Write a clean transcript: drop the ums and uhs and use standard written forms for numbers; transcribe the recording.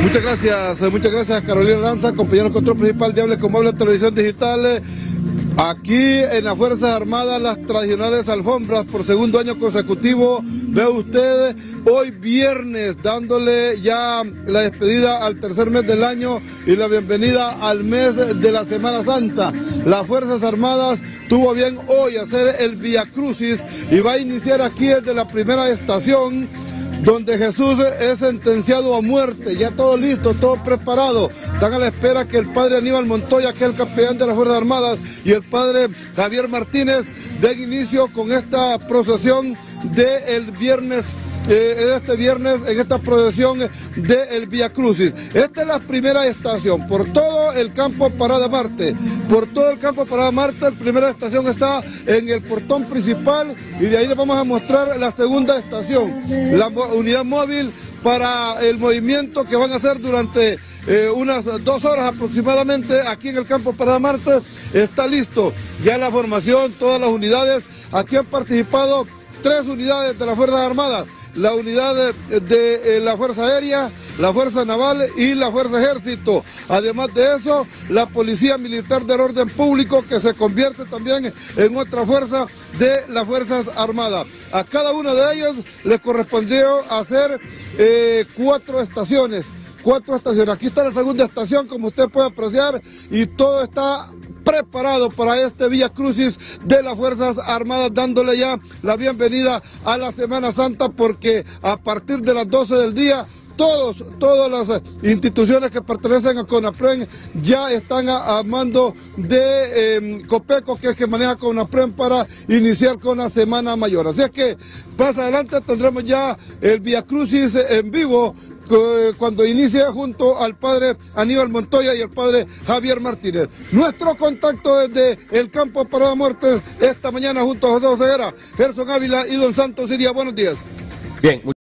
Muchas gracias Carolina Lanza, compañero de control principal de Hable Como Habla Televisión Digital. Aquí en las Fuerzas Armadas, las tradicionales alfombras por segundo año consecutivo. Ve usted, hoy viernes, dándole ya la despedida al tercer mes del año y la bienvenida al mes de la Semana Santa. Las Fuerzas Armadas tuvo bien hoy hacer el Vía Crucis y va a iniciar aquí desde la primera estación, donde Jesús es sentenciado a muerte. Ya todo listo, todo preparado. Están a la espera que el padre Aníbal Montoya, que es el capellán de las Fuerzas Armadas, y el padre Javier Martínez den inicio con esta procesión del viernes, en esta procesión del Vía Crucis. Esta es la primera estación, por todo el campo Parada Marte. Por todo el campo Parada Marte, la primera estación está en el portón principal y de ahí les vamos a mostrar la segunda estación, la unidad móvil para el movimiento que van a hacer durante unas 2 horas aproximadamente aquí en el campo Parada Marte. Está listo ya la formación, todas las unidades. Aquí han participado 3 unidades de las Fuerzas Armadas: la unidad de la Fuerza Aérea, la Fuerza Naval y la Fuerza Ejército. Además de eso, la Policía Militar del Orden Público, que se convierte también en otra fuerza de las Fuerzas Armadas. A cada uno de ellos les correspondió hacer 4 estaciones. 4 estaciones. Aquí está la segunda estación, como usted puede apreciar, y todo está preparado para este Vía Crucis de las Fuerzas Armadas, dándole ya la bienvenida a la Semana Santa, porque a partir de las 12 del día todas las instituciones que pertenecen a CONAPREN ya están a mando de Copeco, que es que maneja CONAPREN, para iniciar con la Semana Mayor. Así es que más adelante tendremos ya el Vía Crucis en vivo, cuando inicie junto al padre Aníbal Montoya y el padre Javier Martínez. Nuestro contacto desde el campo Parada Marte esta mañana junto a José Oseguera, Gerson Ávila y don Santos Siria. Buenos días. Bien.